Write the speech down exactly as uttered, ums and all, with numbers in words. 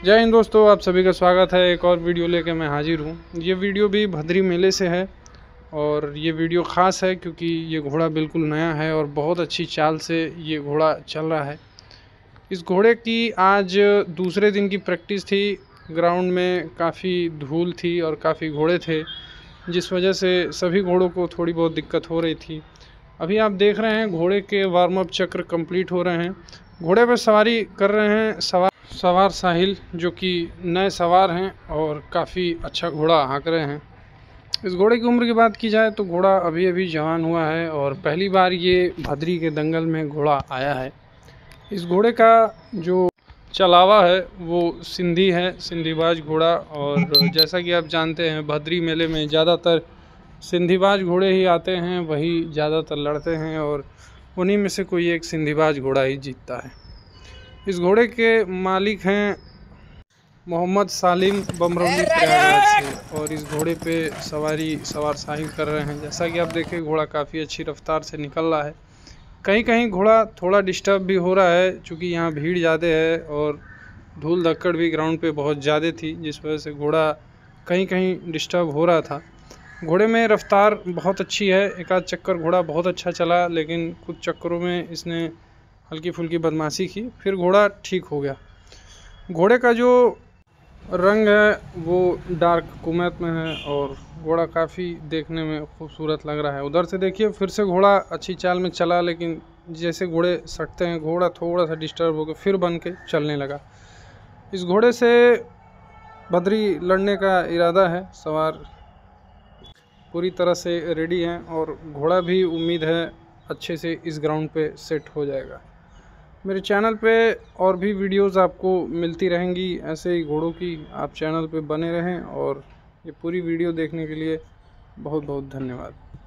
जय हिंद दोस्तों, आप सभी का स्वागत है। एक और वीडियो लेके मैं हाजिर हूँ। ये वीडियो भी भदरी मेले से है और ये वीडियो ख़ास है क्योंकि ये घोड़ा बिल्कुल नया है और बहुत अच्छी चाल से ये घोड़ा चल रहा है। इस घोड़े की आज दूसरे दिन की प्रैक्टिस थी। ग्राउंड में काफ़ी धूल थी और काफ़ी घोड़े थे, जिस वजह से सभी घोड़ों को थोड़ी बहुत दिक्कत हो रही थी। अभी आप देख रहे हैं घोड़े के वार्म अप चक्र कंप्लीट हो रहे हैं। घोड़े पर सवारी कर रहे हैं सवार सवार साहिल, जो कि नए सवार हैं और काफ़ी अच्छा घोड़ा हाँक रहे हैं। इस घोड़े की उम्र की बात की जाए तो घोड़ा अभी अभी जवान हुआ है और पहली बार ये भदरी के दंगल में घोड़ा आया है। इस घोड़े का जो चलावा है वो सिंधी है, सिंधीबाज घोड़ा। और जैसा कि आप जानते हैं भदरी मेले में ज़्यादातर सिंधीबाज घोड़े ही आते हैं, वही ज़्यादातर लड़ते हैं और उन्हीं में से कोई एक सिंधीबाज घोड़ा ही जीतता है। इस घोड़े के मालिक हैं मोहम्मद सालिम बमरौली प्रयागराज से और इस घोड़े पे सवारी सवार साहिल कर रहे हैं। जैसा कि आप देखें घोड़ा काफ़ी अच्छी रफ्तार से निकल रहा है। कहीं कहीं घोड़ा थोड़ा डिस्टर्ब भी हो रहा है क्योंकि यहाँ भीड़ ज़्यादा है और धूल धक्कड़ भी ग्राउंड पे बहुत ज़्यादा थी, जिस वजह से घोड़ा कहीं कहीं डिस्टर्ब हो रहा था। घोड़े में रफ्तार बहुत अच्छी है। एक आध चक्कर घोड़ा बहुत अच्छा चला, लेकिन कुछ चक्करों में इसने हल्की फुल्की बदमाशी की, फिर घोड़ा ठीक हो गया। घोड़े का जो रंग है वो डार्क कुमैत में है और घोड़ा काफ़ी देखने में खूबसूरत लग रहा है। उधर से देखिए, फिर से घोड़ा अच्छी चाल में चला, लेकिन जैसे घोड़े सटते हैं घोड़ा थोड़ा सा डिस्टर्ब हो गया, फिर बन के चलने लगा। इस घोड़े से भदरी लड़ने का इरादा है। सवार पूरी तरह से रेडी हैं और घोड़ा भी उम्मीद है अच्छे से इस ग्राउंड पे सेट हो जाएगा। मेरे चैनल पे और भी वीडियोस आपको मिलती रहेंगी ऐसे ही घोड़ों की। आप चैनल पे बने रहें और ये पूरी वीडियो देखने के लिए बहुत बहुत धन्यवाद।